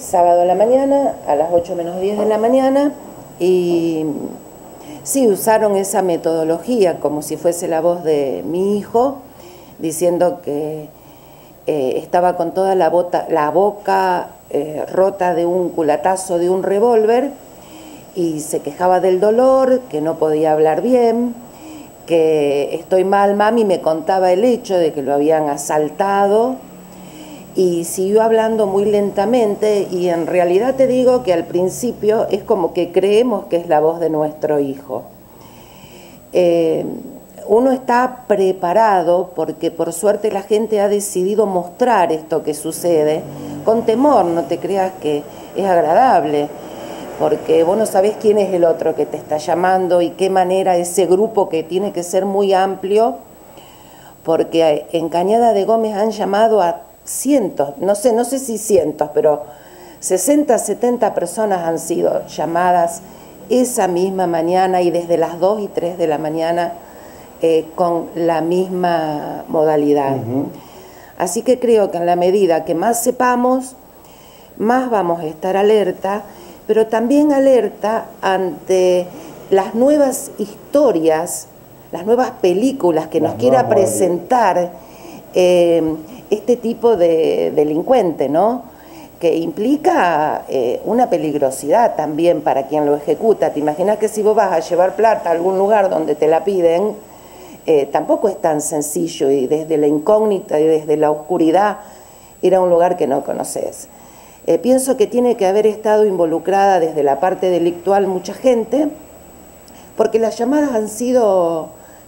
sábado a la mañana, a las 8 menos 10 de la mañana, y sí, usaron esa metodología como si fuese la voz de mi hijo, diciendo que estaba con toda la boca rota de un culatazo de un revólver, y se quejaba del dolor, que no podía hablar bien, que estoy mal, mami, me contaba el hecho de que lo habían asaltado, y siguió hablando muy lentamente, y en realidad te digo que al principio es como que creemos que es la voz de nuestro hijo. Uno está preparado porque por suerte la gente ha decidido mostrar esto que sucede con temor, no te creas que es agradable, porque vos no sabés quién es el otro que te está llamando y qué manera ese grupo, que tiene que ser muy amplio, porque en Cañada de Gómez han llamado a cientos, no sé si cientos, pero 60, 70 personas han sido llamadas esa misma mañana, y desde las 2 y 3 de la mañana con la misma modalidad. Así que creo que en la medida que más sepamos, más vamos a estar alerta, pero también alerta ante las nuevas historias, las nuevas películas que nos quiera presentar este tipo de delincuente, ¿no? Que implica una peligrosidad también para quien lo ejecuta. Te imaginas que si vos vas a llevar plata a algún lugar donde te la piden, tampoco es tan sencillo, y desde la incógnita y desde la oscuridad ir a un lugar que no conoces. Pienso que tiene que haber estado involucrada desde la parte delictual mucha gente, porque las llamadas han sido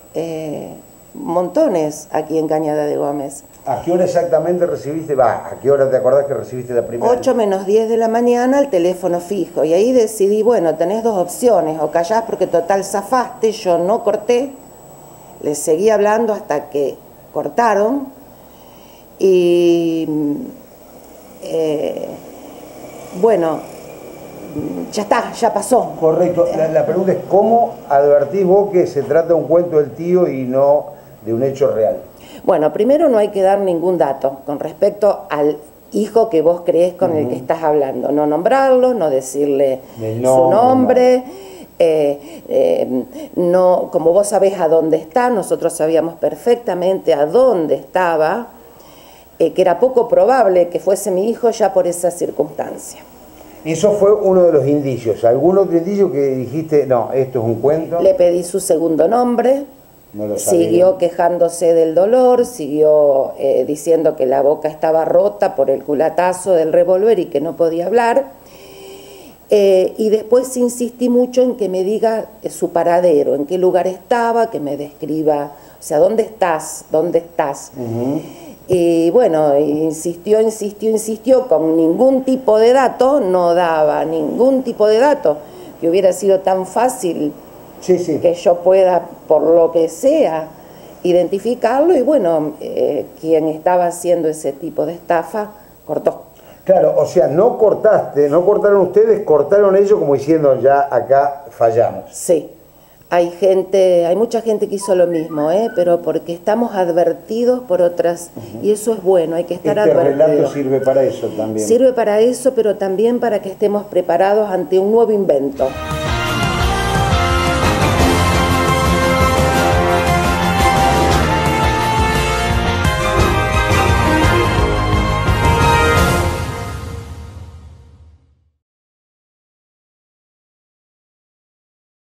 montones aquí en Cañada de Gómez. ¿A qué hora exactamente recibiste? ¿A qué hora te acordás que recibiste la primera? 8 menos 10 de la mañana, al teléfono fijo, y ahí decidí, bueno, tenés dos opciones: o callás porque total zafaste. Yo no corté, les seguí hablando hasta que cortaron, y bueno, ya está, ya pasó. Correcto. La pregunta es, ¿cómo advertís vos que se trata de un cuento del tío y no de un hecho real? Bueno, primero no hay que dar ningún dato con respecto al hijo que vos creés con el que estás hablando. No nombrarlo, no decirle su nombre. No, como vos sabés a dónde está, nosotros sabíamos perfectamente a dónde estaba, que era poco probable que fuese mi hijo ya por esa circunstancia. Eso fue uno de los indicios. ¿Algún otro indicio que dijiste, no, esto es un cuento? Le pedí su segundo nombre. No lo sabía. Siguió quejándose del dolor, siguió diciendo que la boca estaba rota por el culatazo del revólver y que no podía hablar. Y después insistí mucho en que me diga su paradero, en qué lugar estaba, que me describa, o sea, ¿dónde estás? ¿Dónde estás? Y bueno, insistió, con ningún tipo de dato, no daba ningún tipo de dato, que hubiera sido tan fácil que yo pueda, por lo que sea, identificarlo. Y bueno, quien estaba haciendo ese tipo de estafa, cortó. Claro, o sea, no cortaste, no cortaron ustedes, cortaron ellos, como diciendo, ya acá fallamos. Sí, hay mucha gente que hizo lo mismo, pero porque estamos advertidos por otras, y eso es bueno, hay que estar advertidos. Este relato sirve para eso también. Sirve para eso, pero también para que estemos preparados ante un nuevo invento.